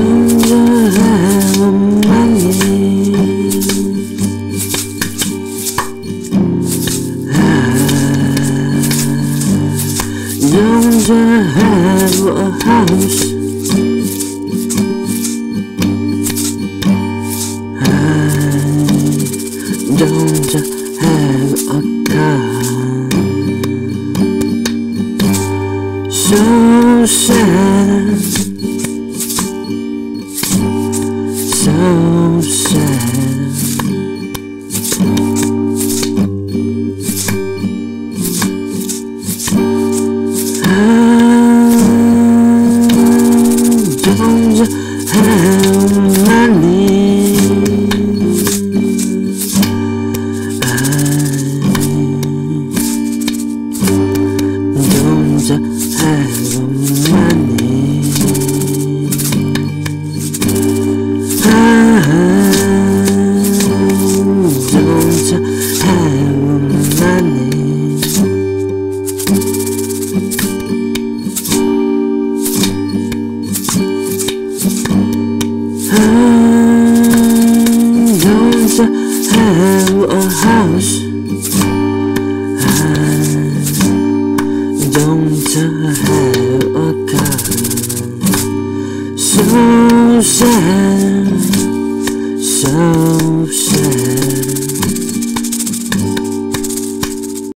Don't you have a house? Don't you have a car? So sad, so sad. Don't you have money? Don't you have money? Don't you have money? Don't you have a house? Don't you have